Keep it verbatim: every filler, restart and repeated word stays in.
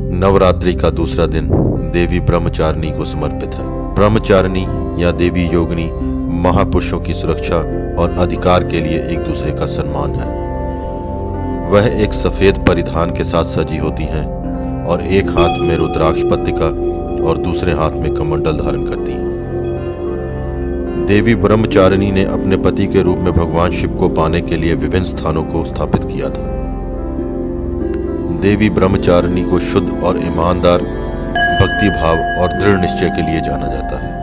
नवरात्रि का दूसरा दिन देवी ब्रह्मचारिणी को समर्पित है। ब्रह्मचारिणी या देवी योगिनी महापुरुषों की सुरक्षा और अधिकार के लिए एक दूसरे का सम्मान है। वह एक सफेद परिधान के साथ सजी होती हैं और एक हाथ में रुद्राक्ष पत्रिका और दूसरे हाथ में कमंडल धारण करती हैं। देवी ब्रह्मचारिणी ने अपने पति के रूप में भगवान शिव को पाने के लिए विभिन्न स्थानों को स्थापित किया था। देवी ब्रह्मचारिणी को शुद्ध और ईमानदार, भक्ति भाव और दृढ़ निश्चय के लिए जाना जाता है।